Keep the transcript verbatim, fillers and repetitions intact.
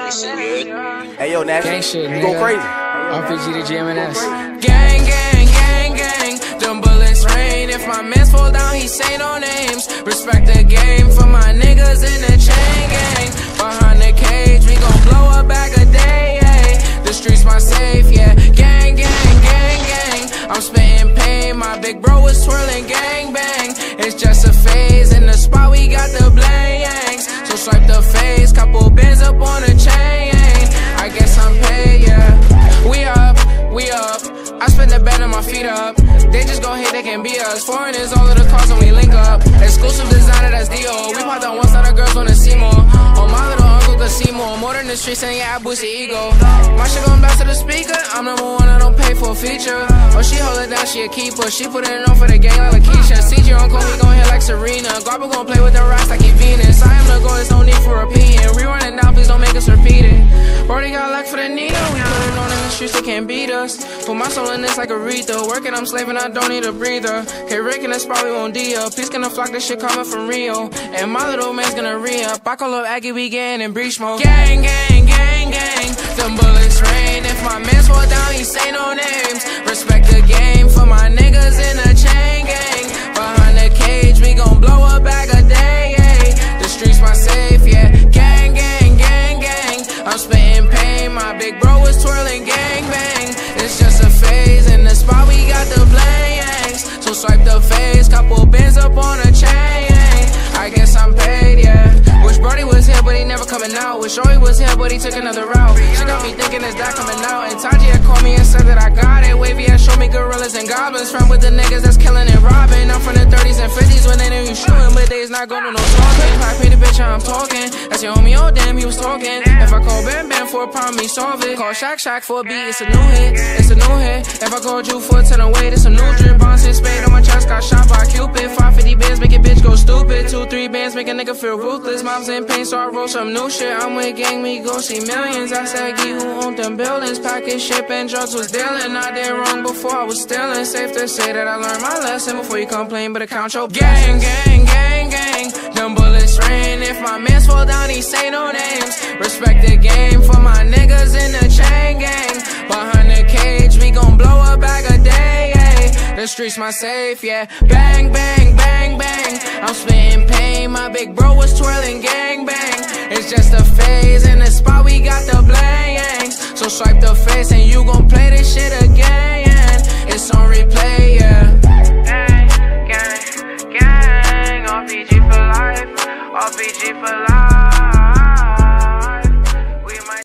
Hey yo, Nash, gang shit, you go crazy. R P G to G M N S. Gang, gang, gang, gang. Them bullets rain. If my mans fall down, he say no names. Respect the game for my niggas in the chain gang. Behind the cage, we gon' blow a bag a day. Ay. The streets my safe, yeah. Gang, gang, gang, gang. I'm spitting pain. My big bro was twirling gang bang. It's just a phase. In the spot, we got the blangs. So swipe the face, couple bands up on the chain. I guess I'm paid, yeah. We up, we up. I spend the bed on my feet up. They just gon' hate, they can be us. Foreign is all of the cars when we link up. Exclusive designer, that's D O. We pop that one side, the girls wanna see more. Oh, my little uncle could see more. More than the streets, and yeah, I boost the ego. My shit gon' blast to the speaker. I'm number one, I don't pay for a feature. Oh, she hold it down, she a keeper. She put it on for the gang like Lakeisha. C J uncle, he gon' hit like Serena. Garba gon' play with the rocks like he Venus. I am the goal, there's no need for repeating. Rerun it down, please don't make us repeat it. Brody got luck for the Nina. We put it on in the streets, they can't beat us. Put my soul in this like Aretha. Working, I'm slaving, I don't need a breather. Hey, Rick in the spot, we won't D up. Peace gonna flock, this shit coming from Rio. And my little man's gonna re-up. I call up Aggie, we getting in breach mode. Gang, gang, gang, gang. Them bullets rain. If my mans fall down, he say no names. Respect the game for my niggas in the chain gang. Behind the cage, we gon' blow a bag a day. Ay. The streets my safe, yeah. Gang, gang, gang, gang. I'm spitting pain. My big bro was twirling gang bang. It's just a phase. In the spot, we got the blangs. So swipe the face, couple bands up on a chain. I guess I'm paid, yeah. Wish Brody was here, but he never coming out. Wish Joey was here, but he took another route. She got me thinking, is that coming out? And Taji had called me and said that I got it. Wavy had showed me gorillas and goblins. From with the niggas that's killing and robbing. I'm from the thirties and fifties when they knew you shooting, but they's not going to no talking. I paid the bitch, I'm talking. That's your homie, oh damn, he was talking. If I call Bam Bam for a problem, he solve it. Call Shaq Shaq for a beat, it's a new hit. It's a new hit. If I called you for a ten away, it's a new drip. Bouncing spade on my chest, got shot by Cupid. five fifty bands, make a bitch go stupid. Two, three bands, make a nigga feel ruthless. Mom's in pain, so I roll some new shit. I'm with gang, we gon' see millions. I said, Gee, who owned them buildings? Package, ship, and drugs was dealing. I did wrong before I was stealing. Safe to say that I learned my lesson before you complain, but account your gang, gang, gang, gang. Them bullets rain. If my mans fall down, he say no names. Respect the game for my niggas in the chain gang. Behind the cage, we gon' blow a bag a day. Ay. The streets my safe, yeah. Bang, bang, bang, bang. I'm spitting pain. My big bro was twirling gang bang. It's just a phase. In the spot, we got the blangs. So swipe the face and you gon' play this shit again. It's on replay.